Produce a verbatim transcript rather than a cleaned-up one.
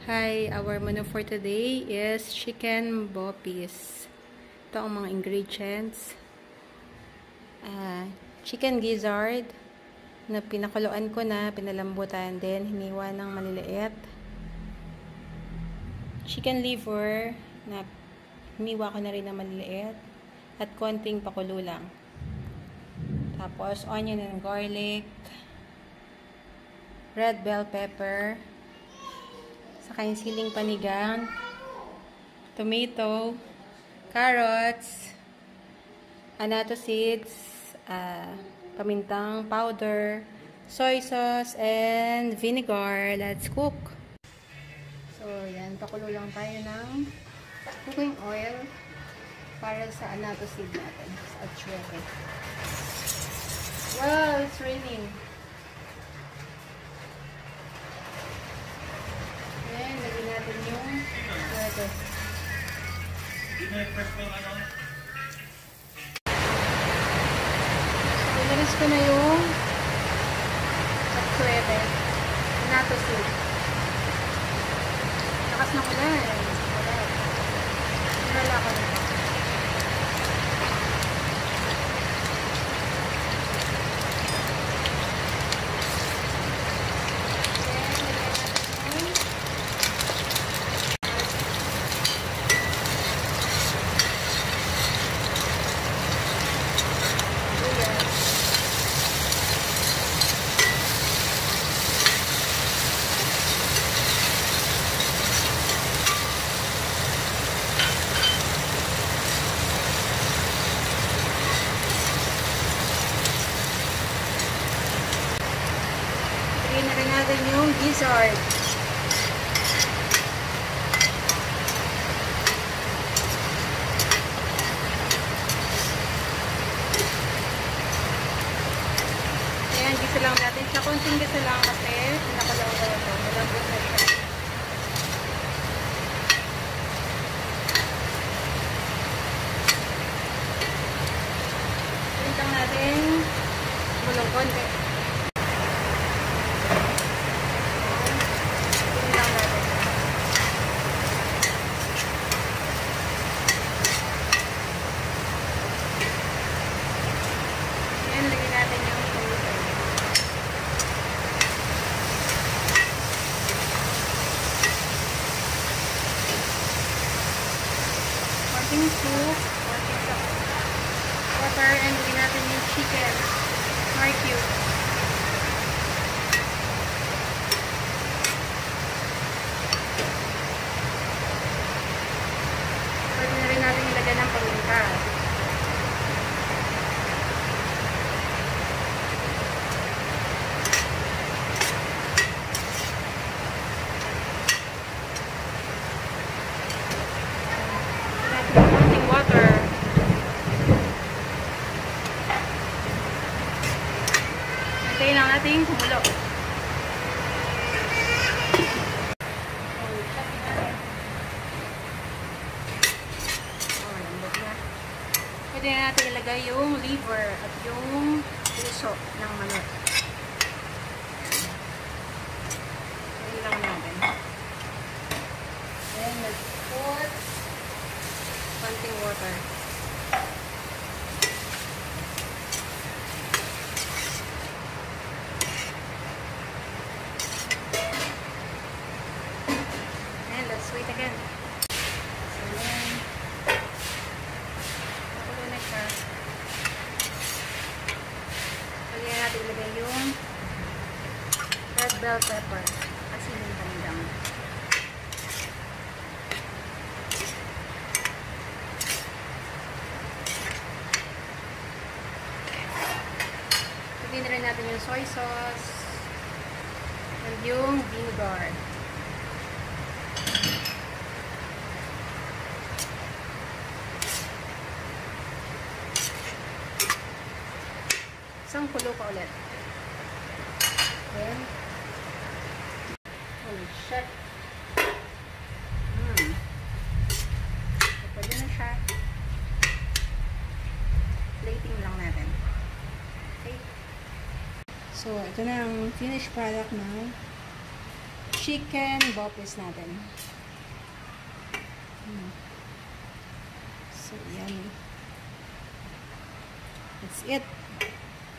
Hi, our menu for today is chicken boppies. Ito ang mga ingredients. Uh, chicken gizzard na pinakuluan ko na, pinalambutan din, hiniwa ng maliliit. Chicken liver na hiniwa ko na rin ng maliliit at konting pakulo lang. Tapos onion and garlic, red bell pepper, saka yung siling panigang, tomato, carrots, annatto seeds, uh, pamintang powder, soy sauce, and vinegar. Let's cook. So, yan. Pakulo lang tayo ng cooking oil para sa annatto seed natin at syete. Wow, it's raining. Ayan, lagyan natin yung syete. Inalis ko na yung syete. Annatto seed. Lakas na ko na eh. Wala ko na. Lagyan na rin natin yung gizzard. Ayan, gisa lang natin siya. Kunting gisa lang kasi pinakalaw ko ito. Malambot na siya. Pintang natin bulong konti. Konting soup, konting water, and lagyan natin yung chicken. More cute. Pwede na rin natin ilagyan ng paminta. Water. Hintayin lang natin kumulo. Oh, lambot na. Pwede na natin ilagay yung liver at yung puso ng manok. Hintayin lang natin. Then, let's put konting water. And let's wait again. So then, nakulo na siya. Pwede natin ilagay yung red bell pepper at siling panigang. Lagyan na rin natin yung soy sauce and yung vinegar. Isang kulo pa ulit. Then, holy shit. Hmm. So, pwede na siya. Plating lang natin. Okay. So, ito na ang finished product ng chicken bopis natin. Hmm. So, yummy. That's it.